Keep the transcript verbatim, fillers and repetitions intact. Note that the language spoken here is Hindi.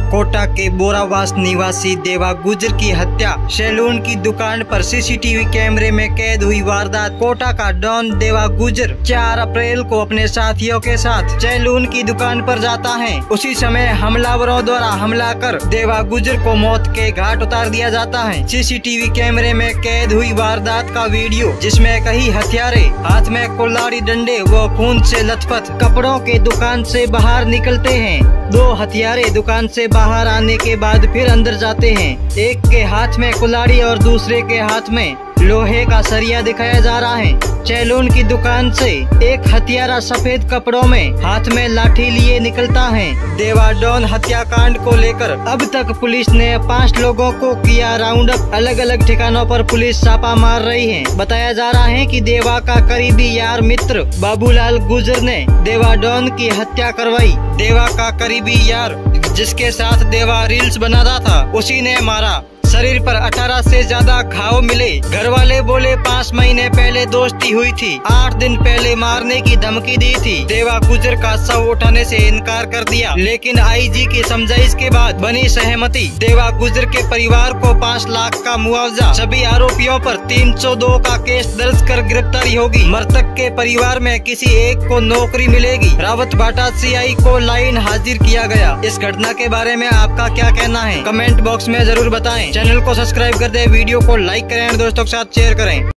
कोटा के बोरावास निवासी देवा गुजर की हत्या। सैलून की दुकान पर सीसीटीवी कैमरे में कैद हुई वारदात। कोटा का डॉन देवा गुजर चार अप्रैल को अपने साथियों के साथ सैलून की दुकान पर जाता है। उसी समय हमलावरों द्वारा हमला कर देवा गुजर को मौत के घाट उतार दिया जाता है। सीसीटीवी कैमरे में कैद हुई वारदात का वीडियो, जिसमें कई हथियारे हाथ में कुल्हाड़ी, डंडे व खून से लथपथ कपड़ों के दुकान से बाहर निकलते हैं। दो हथियारे दुकान से बाहर आने के बाद फिर अंदर जाते हैं। एक के हाथ में कुल्हाड़ी और दूसरे के हाथ में लोहे का सरिया दिखाया जा रहा है। सैलून की दुकान से एक हथियारा सफेद कपड़ों में हाथ में लाठी लिए निकलता है। देवा डॉन हत्याकांड को लेकर अब तक पुलिस ने पाँच लोगों को किया राउंड अप। अलग अलग ठिकानों पर पुलिस छापा मार रही है। बताया जा रहा है कि देवा का करीबी यार मित्र बाबूलाल गुजर ने देवा डॉन की हत्या करवाई। देवा का करीबी यार, जिसके साथ देवा रील्स बनाता था, उसी ने मारा। शरीर पर अठारह से ज्यादा घाव मिले। घर वाले बोले पाँच महीने पहले दोस्ती हुई थी, आठ दिन पहले मारने की धमकी दी थी। देवा गुजर का शव उठाने से इनकार कर दिया, लेकिन आईजी की समझाइश के बाद बनी सहमति। देवा गुजर के परिवार को पाँच लाख का मुआवजा। सभी आरोपियों पर तीन सौ दो का केस दर्ज कर गिरफ्तारी होगी। मृतक के परिवार में किसी एक को नौकरी मिलेगी। रावत भाटा सीआई को लाइन हाजिर किया गया। इस घटना के बारे में आपका क्या कहना है, कमेंट बॉक्स में जरूर बताएं। चैनल को सब्सक्राइब कर दे, वीडियो को लाइक करें और दोस्तों के साथ शेयर करें।